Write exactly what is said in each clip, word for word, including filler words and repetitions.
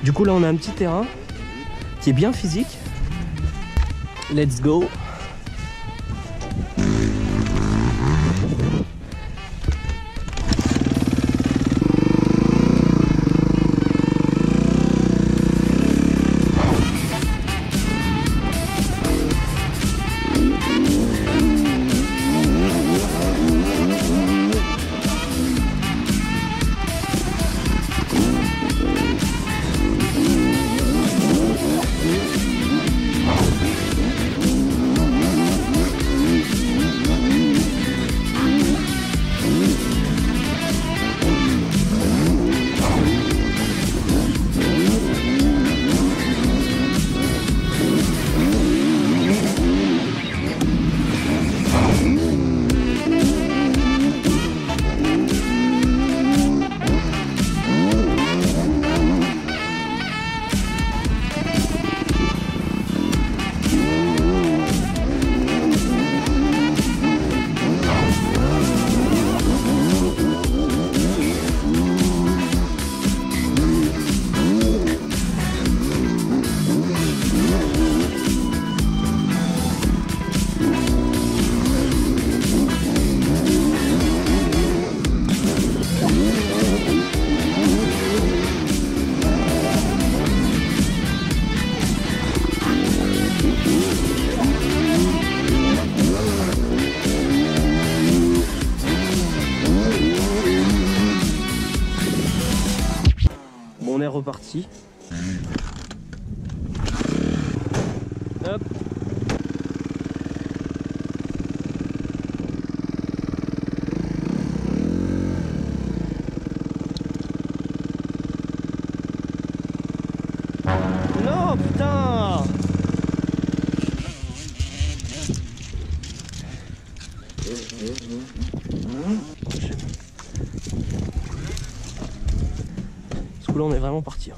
Du coup là on a un petit terrain qui est bien physique. Let's go. On est reparti. Hop. Non, putain. Ce coup-là, on est vraiment parti. Hein.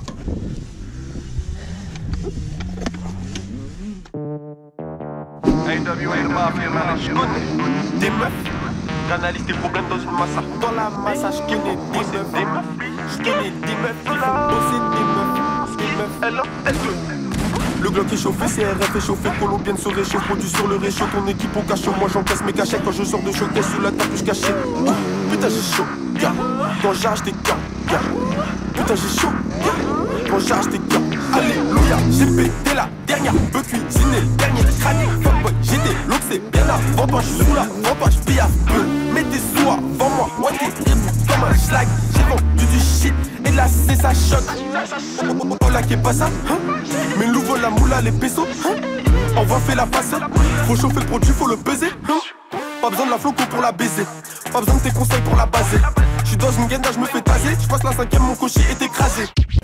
Des meufs, j'analyse tes problèmes dans une masse. Dans la masse, je connais des meufs, des meufs. Je connais des meufs qui font bosser des meufs, des meufs. Alors, est-ce que le Glock est chauffé, C R F est chauffé, colombienne se réchauffe, produit sur le réchaud, ton équipe au cachot, moi j'encaisse mes cachets quand je sors de showcase sous la capuche cachée. Oh, putain j'ai chaud, gars, quand j'arrache des gars, gars. Putain j'ai chaud, gars, quand j'arrache des gars. Alléluia, j'ai pété la dernière, veux cuisiner le dernier crâne. Fuckboy, j'ai des looks, c'est bien avant toi, je suis sous la rampa, je vis à peu. Mets tes sous avant moi, moi t'es comme un schlag. J'ai vendu du shit et là c'est ça choc. Oh, oh, oh, oh là qui est pas ça, hein? Mais nouveau la moula, les pesos, hein? On va faire la passe. Faut chauffer le produit, faut le peser, hein? Pas besoin de la floco pour la baiser. Pas besoin de tes conseils pour la baser. J'suis dans une gaine, je me fais taser. J'passe la cinquième, mon cocher est écrasé.